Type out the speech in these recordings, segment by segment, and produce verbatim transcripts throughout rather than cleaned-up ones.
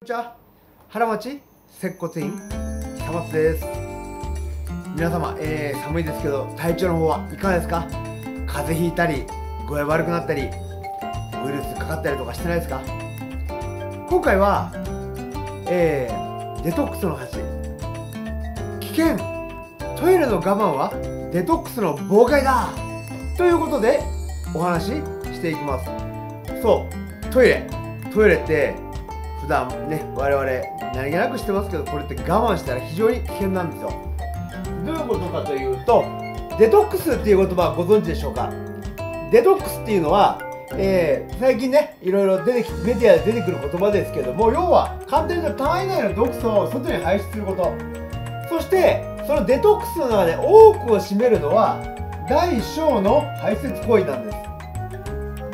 こんにちは。原町接骨院久松です。皆様、えー、寒いですけど体調の方はいかがですか？風邪ひいたり具合悪くなったりウイルスかかったりとかしてないですか？今回は、えー、デトックスの話。危険、トイレの我慢はデトックスの妨害だということでお話ししていきます。そう、トイレトイレって普段ね、我々何気なくしてますけど、これって我慢したら非常に危険なんですよ。どういうことかというと、デトックスっていう言葉はご存知でしょうか？デトックスっていうのは、えー、最近ね、いろいろ出てきメディアで出てくる言葉ですけども、要は簡単に言うと体内の毒素を外に排出すること。そしてそのデトックスの中で多くを占めるのは大小の排泄行為なんです。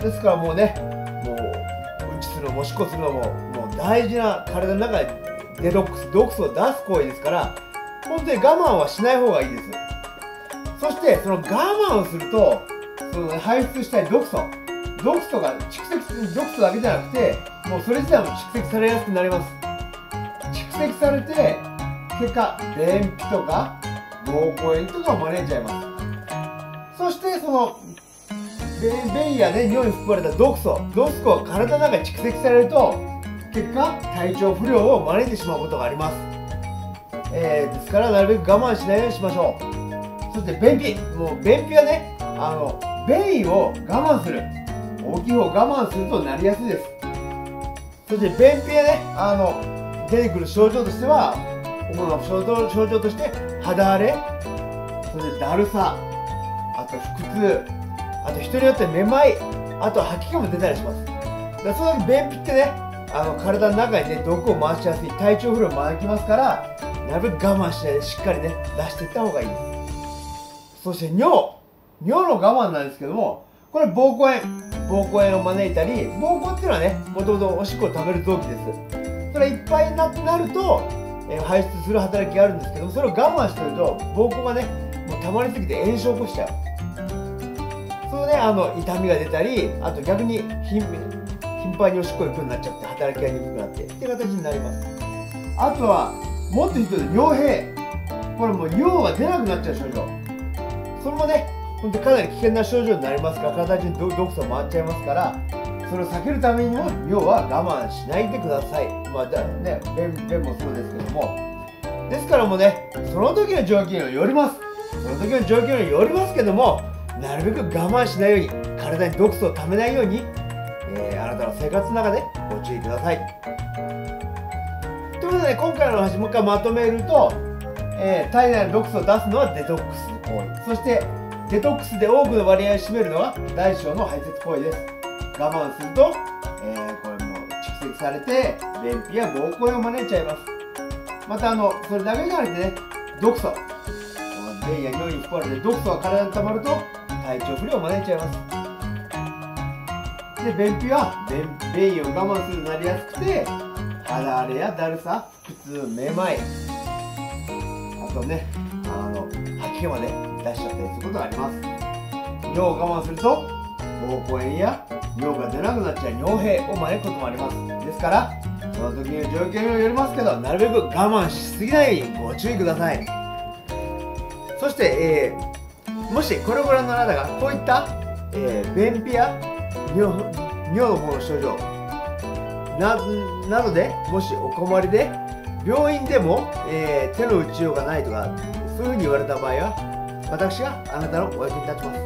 ですからもうね、もううんちするのもしっこするのももう大事な体の中でデトックス、毒素を出す行為ですから、本当に我慢はしない方がいいです。そしてその我慢をすると、その排出したい毒素毒素が蓄積、毒素だけじゃなくて、もうそれ自体も蓄積されやすくなります。蓄積されて結果便秘とか膀胱炎とかを招いちゃいます。そしてその便意やね、尿に含まれた毒素毒素が体の中に蓄積されると、結果体調不良を招いてしまうことがあります。えー、ですからなるべく我慢しないようにしましょう。そして便秘、もう便秘はね、あの便意を我慢する、大きい方を我慢するとなりやすいです。そして便秘はね、あの出てくる症状としては、主な症状症状として肌荒れ、そしてだるさ、あと腹痛、あと人によってめまい、あと吐き気も出たりします。だからその時便秘ってね、あの体の中にね毒を回しやすい、体調不良を招きますから、なるべく我慢しないでしっかりね出していった方がいいです。そして尿尿の我慢なんですけども、これ膀胱炎膀胱炎を招いたり、膀胱っていうのはね、もともとおしっこを食べる臓器です。それいっぱいになってなると、えー、排出する働きがあるんですけども、それを我慢してると膀胱がねもう溜まりすぎて炎症を起こしちゃう。そのね、あの痛みが出たり、あと逆に頻繁におしっこに行くようになっちゃって働きがにくくなってっていう形になります。あとはもっとひどい尿閉、これもう尿が出なくなっちゃう症状、それもね本当にかなり危険な症状になりますから、体中に毒素回っちゃいますから、それを避けるためにも尿は我慢しないでください。まあだね、便便もそうですけども、ですからもうね、その時の条件によりますその時の条件によりますけども、なるべく我慢しないように、体に毒素をためないように、えー、あなたの生活の中でご注意ください。ということで、今回の話もう一回まとめると、えー、体内の毒素を出すのはデトックス行為、そしてデトックスで多くの割合を占めるのは大小の排泄行為です。我慢すると、えー、これも蓄積されて便秘や膀胱炎を招いちゃいます。またあのそれだけじゃなくてね、毒素、便や尿に含まれて毒素が体に溜まると体調不良を招いちゃいます。で便秘は便便意を我慢するようになりやすくて、肌荒れやだるさ、腹痛、めまい、あとね、あの吐き気まで出しちゃったりすることがあります。尿を我慢すると膀胱炎や尿が出なくなっちゃう尿閉を招くこともあります。ですからその時の状況によりますけど、なるべく我慢しすぎないようにご注意ください。そして、えー、もしこれをご覧のあなたがこういった、えー、便秘や尿、尿の方の症状 な, などでもしお困りで、病院でも、えー、手の打ちようがないとかそういうふうに言われた場合は、私があなたのお役に立ちます。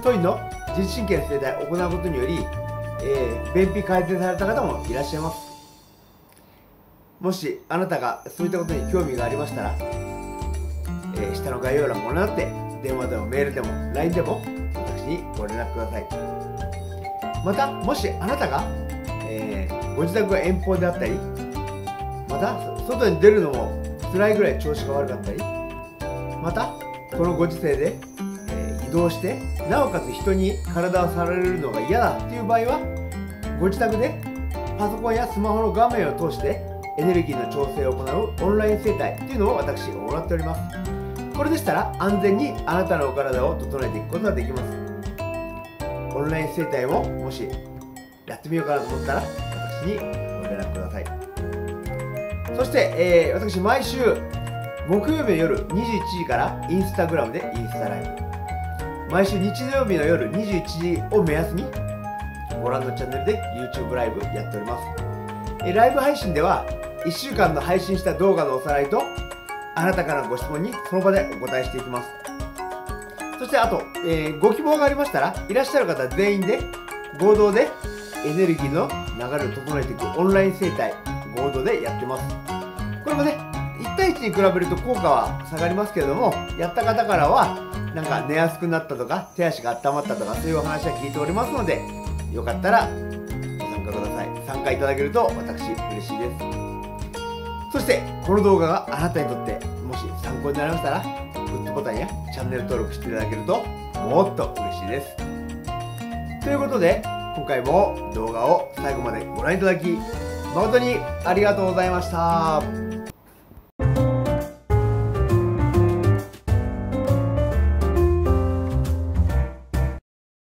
トイの自律神経の生態を行うことにより、えー、便秘改善された方もいらっしゃいます。もしあなたがそういったことに興味がありましたら、えー、下の概要欄をご覧になって、電話でもメールでも ライン でも私にご連絡ください。またもしあなたが、えー、ご自宅が遠方であったり、また外に出るのも辛いぐらい調子が悪かったり、またこのご時世で、えー、移動してなおかつ人に体を触られるのが嫌だっていう場合は、ご自宅でパソコンやスマホの画面を通してエネルギーの調整を行うオンライン整体っていうのを私行っております。これでしたら安全にあなたのお体を整えていくことができます。オンライン整体ももしやってみようかなと思ったら、私にご連絡ください。 そして、えー、私毎週木曜日の夜にじゅういちじからインスタグラムでインスタライブ、毎週日曜日の夜にじゅういちじを目安にご覧のチャンネルで YouTube ライブやっております。えー、ライブ配信ではいっしゅうかんの配信した動画のおさらいとあなたからのご質問にその場でお答えしていきます。そしてあと、えー、ご希望がありましたらいらっしゃる方全員で合同でエネルギーの流れを整えていくオンライン整体合同でやってます。これもねいち対いちに比べると効果は下がりますけれども、やった方からはなんか寝やすくなったとか手足が温まったとかそういうお話は聞いておりますので、よかったらご参加ください。参加いただけると私嬉しいです。そしてこの動画があなたにとってもし参考になりましたらグッドボタンやチャンネル登録していただけるともっと嬉しいです。ということで今回も動画を最後までご覧いただき誠にありがとうございました。